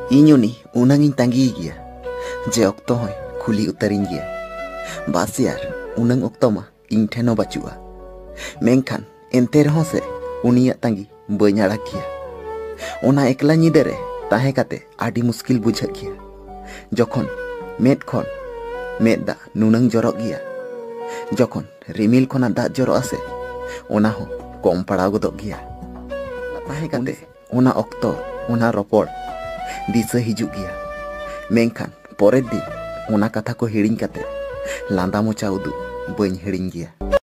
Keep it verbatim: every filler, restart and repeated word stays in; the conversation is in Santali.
ᱤᱧ ᱩᱱᱤ ᱩᱱᱟᱹᱝᱤᱧ ᱛᱟᱸᱜᱤᱭ ᱜᱮᱭᱟ ᱡᱮ ᱚᱠᱛᱚ ᱦᱚᱸᱭ ᱠᱩᱞᱤ ᱩᱛᱟᱹᱨᱤᱧ ᱜᱮᱭᱟ। ᱵᱟᱥ ᱭᱟᱨ ᱩᱱᱟᱹᱝ ᱚᱠᱛᱚ ᱢᱟ ᱤᱧ ᱴᱷᱮᱱ ᱦᱚᱸ ᱵᱟᱹᱪᱩᱜᱼᱟ। ᱢᱮᱱᱠᱷᱟन ᱮᱱᱛᱮ ᱨᱮᱦᱚᱸ ᱥᱮ ᱩᱱᱤᱭᱟᱜ ᱛᱟᱸᱜᱤ ᱵᱟᱹᱧ ᱟᱲᱟᱜ ᱜᱮᱭᱟ। ᱚᱱᱟ ᱮᱠᱞᱟ ᱧᱤᱫᱟᱹ ᱨᱮ ᱛᱟᱦᱮᱸ ᱠᱟᱛᱮ ᱟᱹᱰᱤ ᱢᱩᱥᱠᱤᱞ ᱵᱩᱡᱷᱟᱹᱜ ᱜᱮᱭᱟ। ᱡᱚᱠᱷᱚᱱ ᱢᱮᱫ ᱠᱷᱚᱱ ᱢᱮᱫ ᱫᱟᱜ ᱱᱩᱱᱟᱹᱝ ᱡᱚᱨᱚᱜ ᱜᱮᱭᱟ, ᱡᱚᱠᱷᱚᱱ ᱨᱤᱢᱤᱞ ᱠᱷᱚᱱᱟᱜ ᱫᱟᱜ ᱡᱚᱨᱚᱜᱼᱟ ᱥᱮ ᱚᱱᱟ ᱦᱚᱸ ᱠᱚᱢ ᱯᱟᱲᱟᱣ ᱜᱚᱫᱚᱜ ᱜᱮᱭᱟ। ᱛᱟᱦᱮᱸ ᱠᱟᱛᱮ ᱚᱱᱟ ᱚᱠᱛᱚ ᱚᱱᱟ ᱨᱚᱯᱚᱲ ᱫᱤᱥᱟᱹ ᱦᱤᱡᱩᱜ ᱜᱮᱭᱟ। ᱢᱮᱱᱠᱷᱟन ᱯᱚᱨᱮᱨ ᱫᱤᱱ ᱚᱱᱟ ᱠᱟᱛᱷᱟ ᱠᱚ ᱦᱤᱲᱤᱧ ᱠᱟᱛᱮ ᱞᱟᱸᱫᱟ ᱢᱚᱪᱟ ᱩᱫᱩᱜ ᱵᱟᱹᱧ ᱦᱤᱲᱤᱧ ᱜᱮᱭᱟ।